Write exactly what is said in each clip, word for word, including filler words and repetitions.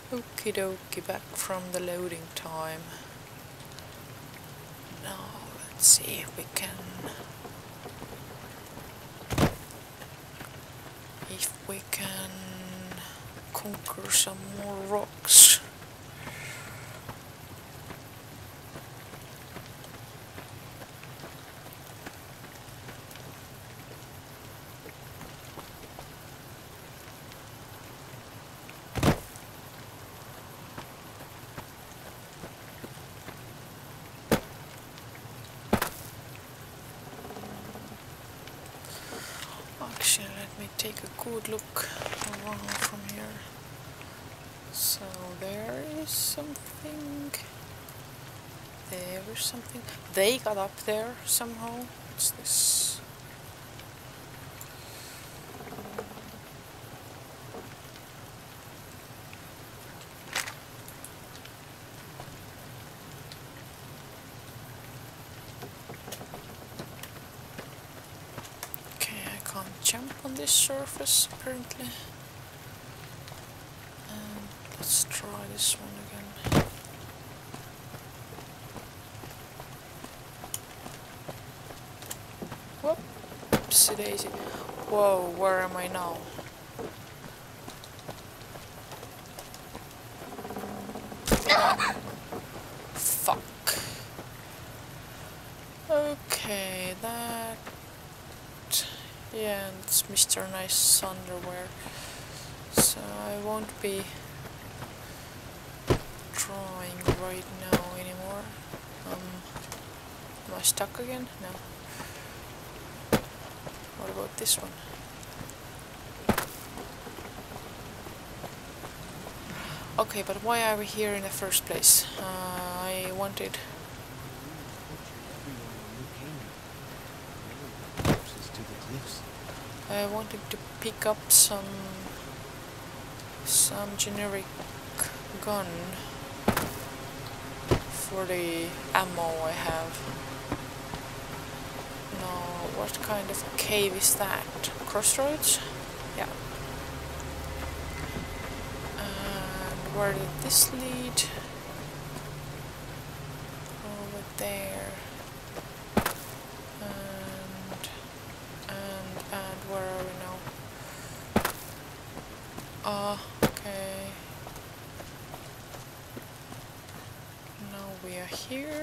Okie dokie, back from the loading time. Now let's see if we can if we can conquer some more rocks. Actually, let me take a good look around from here. So there is something. There is something. They got up there somehow. What's this? Okay, I can't jump on this surface apparently. And let's try this one again. Whoopsie daisy. Whoa, where am I now? Fuck. Okay, that... Yeah, it's Mister Nice underwear. So I won't be drawing right now anymore. Um, am I stuck again? No. What about this one? Okay, but why are we here in the first place? Uh, I wanted... I wanted to pick up some... some generic gun for the ammo I have. Now, what kind of cave is that? Crossroads? Yeah. And where did this lead? Over there. And, and, and where are we now? Ah, uh, okay. Now we are here.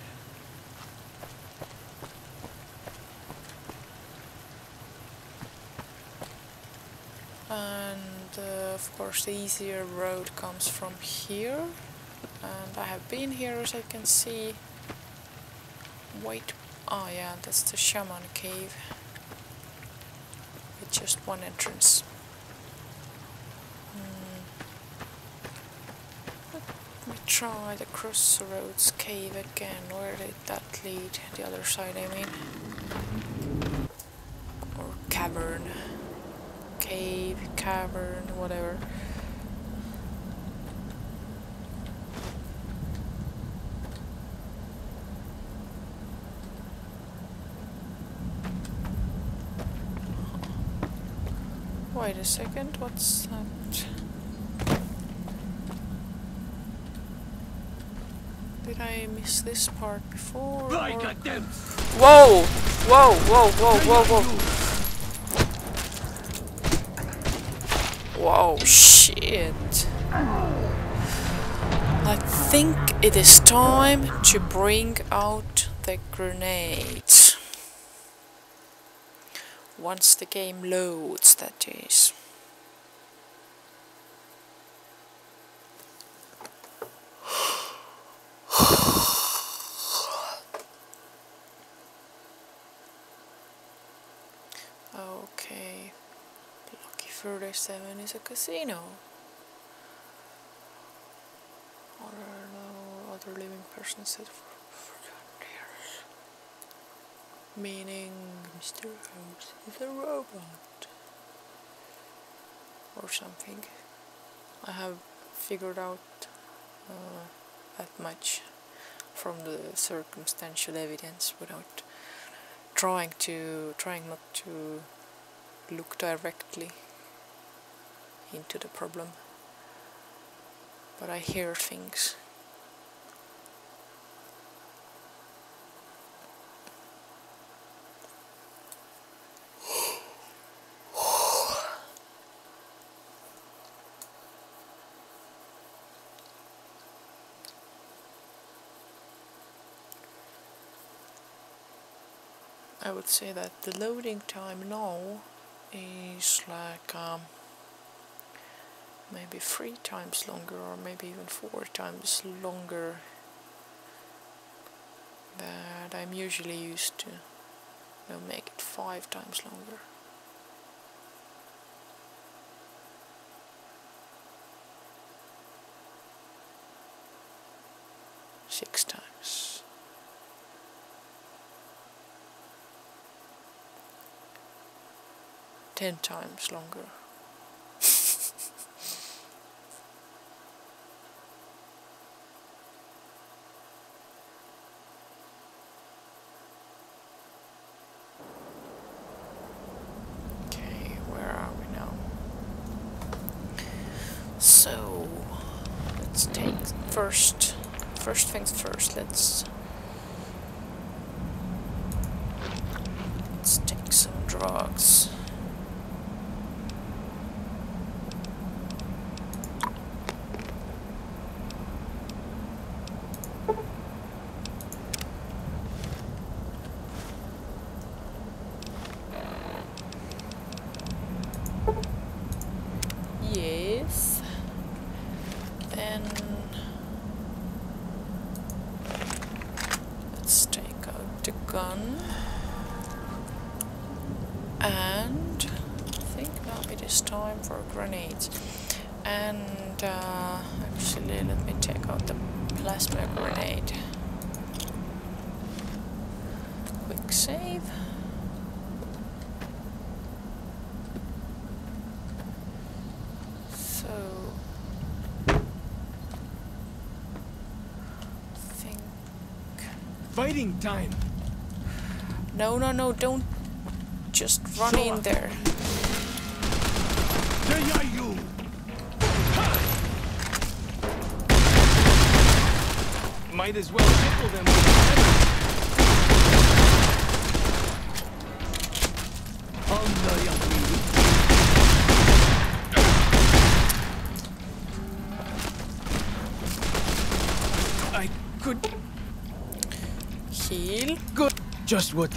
And uh, of course the easier road comes from here, and I have been here as I can see. Wait, oh yeah, that's the shaman cave with just one entrance. Hmm. Let me try the crossroads cave again. Where did that lead? The other side, I mean. Or cavern. Cave, cavern, whatever. Wait a second, what's that? Did I miss this part before? I got them. Whoa! Whoa, whoa, whoa, whoa, whoa! Whoa, shit. I think it is time to bring out the grenades. Once the game loads, that is. Okay. thirty-seven is a casino. Or no other living person said for frontiers. Meaning Mister House is a robot. Or something. I have figured out uh, that much from the circumstantial evidence without trying to trying not to look directly into the problem. but I hear things. I would say that the loading time now is like um, maybe three times longer, or maybe even four times longer that I'm usually used to. They'll make it five times longer. Six times. Ten times longer. Okay, where are we now? So let's take first first things first, let's let's take some drugs. Yes. Then let's take out the gun, and I think now it is time for grenades. And uh, actually, let me take out the plasma grenade. Quick save. Fighting time. No, no, no, don't just run Show in up. there. There are you. Might as well tickle them with I could Heal. good. Just what the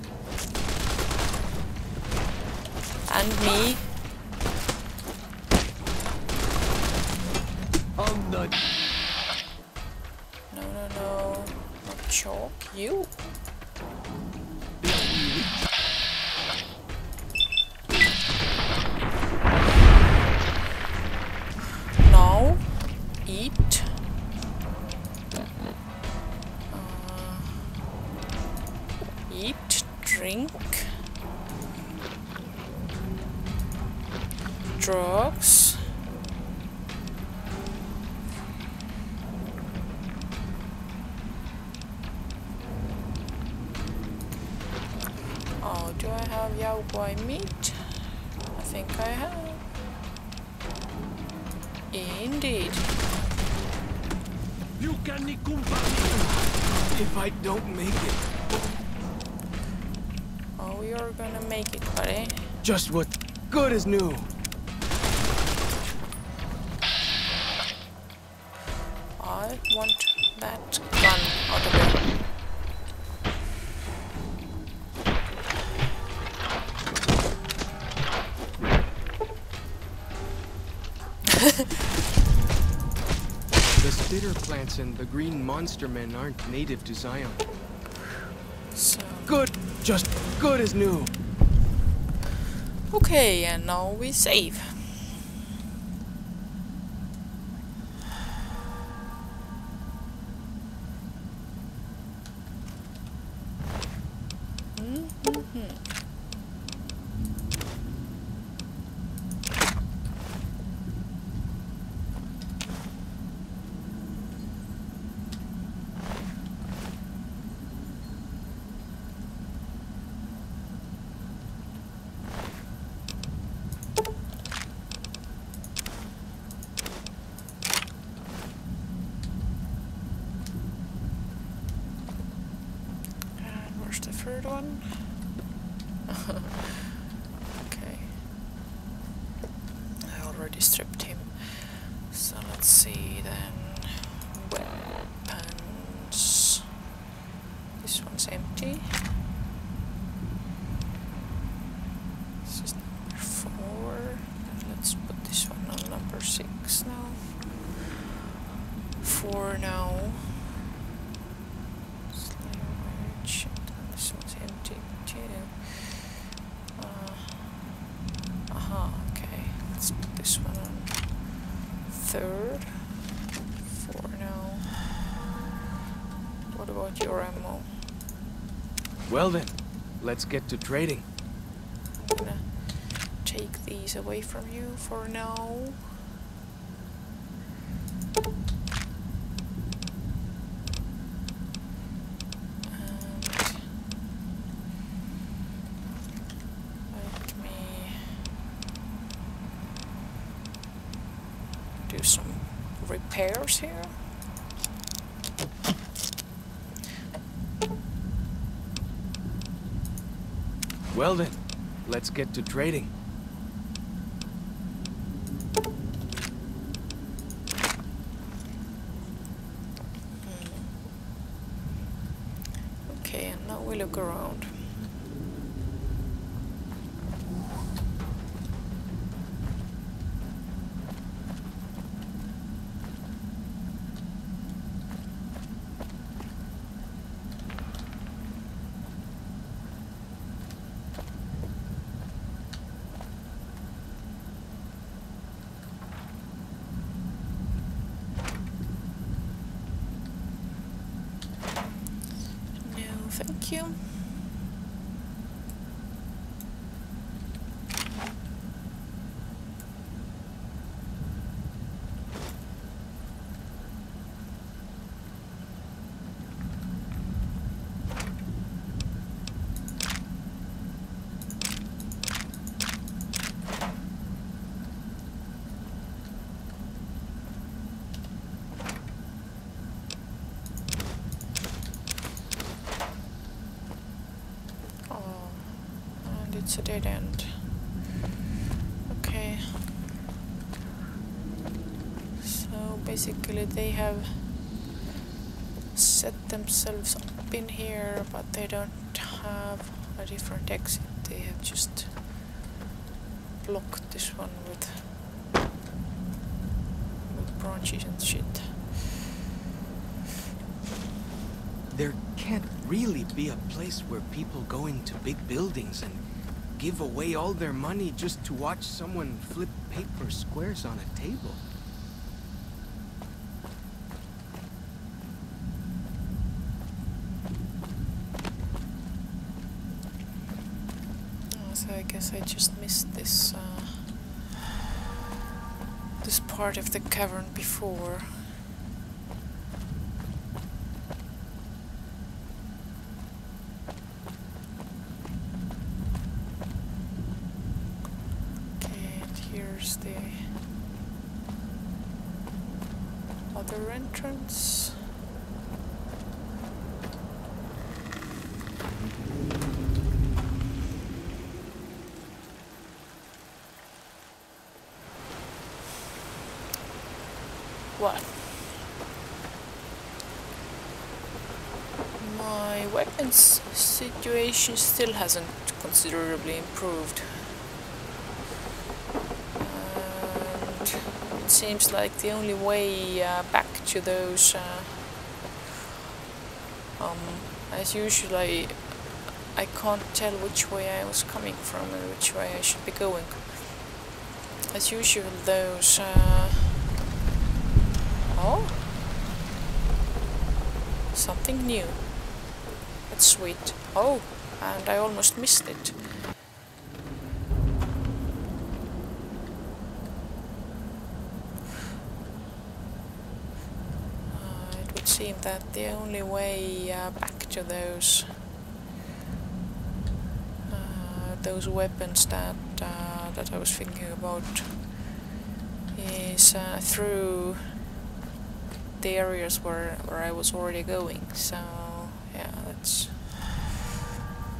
And me. on the No, no, no. Not chalk. You. Now, eat. Uh, eat, drink. Drugs. Oh, do I have yaoguai meat? I think I have. Indeed. You can if I don't make it. Oh, you're gonna make it, buddy. Just what good as new. I want that gun out of here. The spitter plants and the green monster men aren't native to Zion. So Good, just good as new. okay, and now we save. Mm-hmm. third one. Okay. I already stripped him. So let's see then. Weapons. This one's empty. This is number four. And let's put this one on number six now. Four now. Slave and this one's empty too. Uh, aha, okay. Let's put this one on third. Four now. What about your ammo? Well then, let's get to trading. I'm gonna take these away from you for now. And let me do some repairs here. Well then, let's get to trading. Okay, and now we look around. Thank you. It's a dead end. Okay. So basically they have set themselves up in here, but they don't have a different exit. They have just blocked this one with, with branches and shit. There can't really be a place where people go into big buildings and give away all their money just to watch someone flip paper squares on a table. Oh, so I guess I just missed this uh, this part of the cavern before. The other entrance. What? My weapons situation still hasn't considerably improved. Seems like the only way uh, back to those, uh, um, as usual, I, I can't tell which way I was coming from and which way I should be going. As usual, those, uh, oh, something new. That's sweet. Oh, and I almost missed it. Seem that the only way uh, back to those uh, those weapons that uh, that I was thinking about is uh, through the areas where where I was already going. So yeah, let's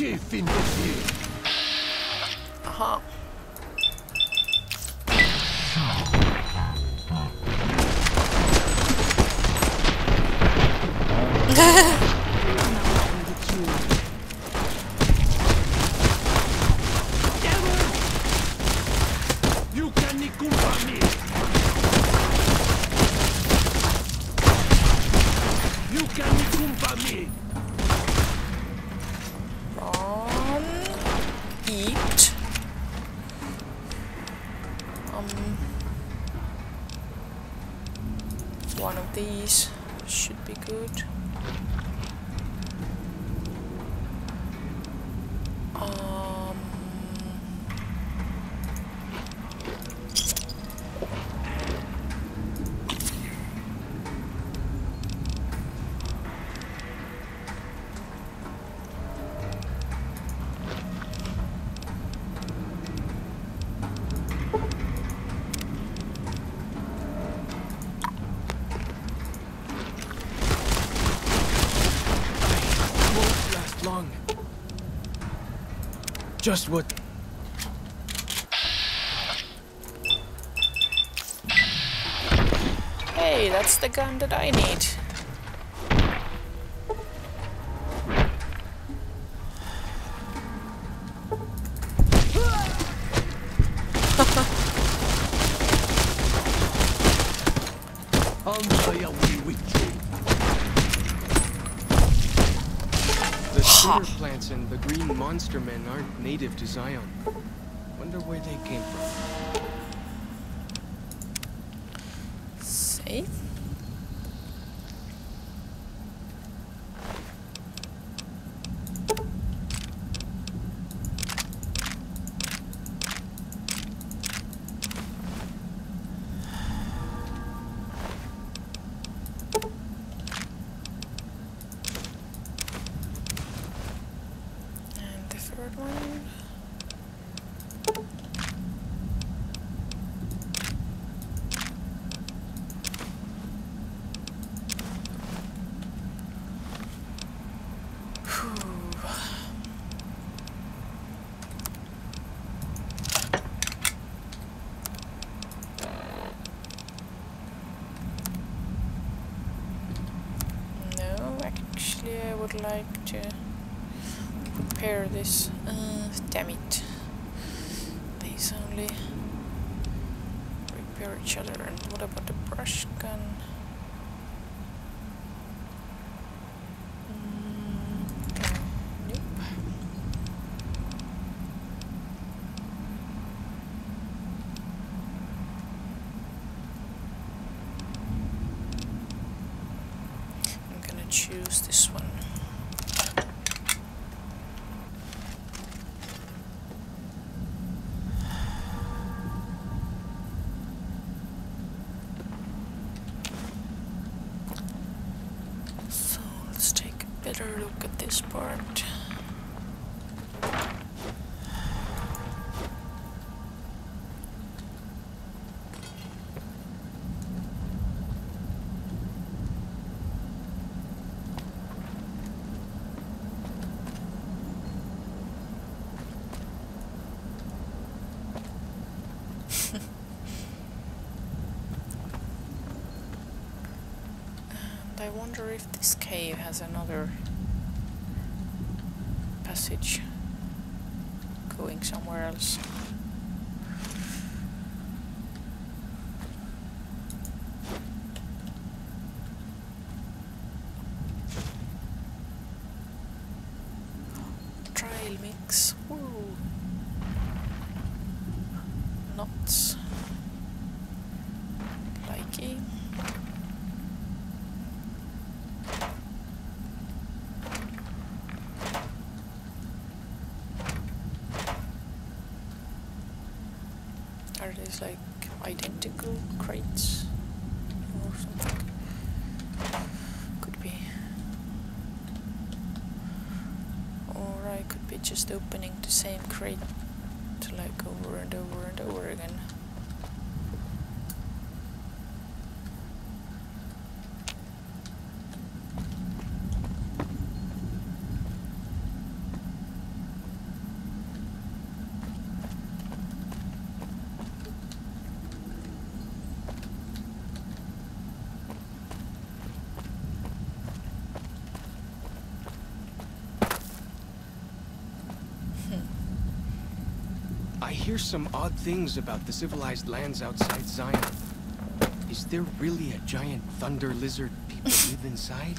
chief in the field. Aha. You can nikumpa me. You can nikumpa me. Run. Eat. Um. One of these should be good. Um. Won't last long. Just what... Hey, that's the gun that I need. On my way with you. The spider plants and the green monster men aren't native to Zion. Wonder where they came from. See? And the third one. No, actually I would like to repair this. Uh, damn it. These only repair each other. And what about the brush gun? Mm, nope. I'm gonna choose this one. So let's take a better look at this part. And I wonder if this cave has another passage going somewhere else. Trail mix. Woo. Nuts. Likey. Are these like identical crates or something? Could be. Or I could be just opening the same crate like over and over and over again. hear some odd things about the civilized lands outside Zion. Is there really a giant thunder lizard people live inside?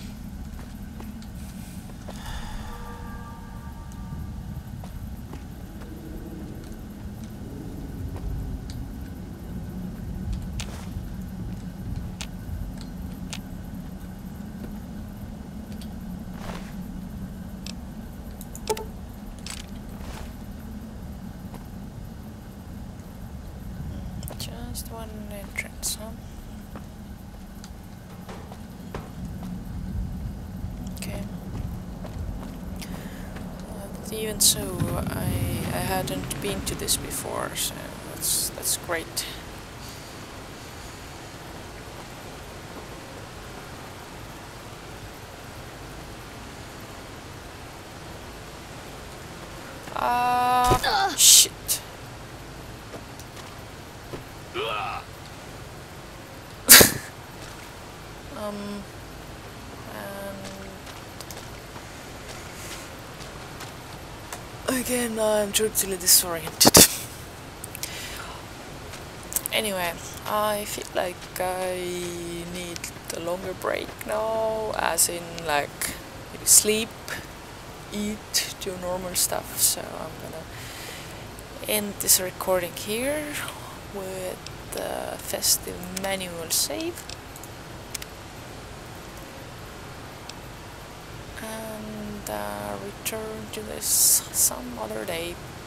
Just one entrance, huh? Okay. But even so, I I hadn't been to this before, so that's that's great. Ah, uh, shit. um, and again, I'm totally disoriented. Anyway, I feel like I need a longer break now, as in like maybe sleep, eat, do normal stuff. So I'm gonna end this recording here with the festive manual save, and uh, return to this some other day.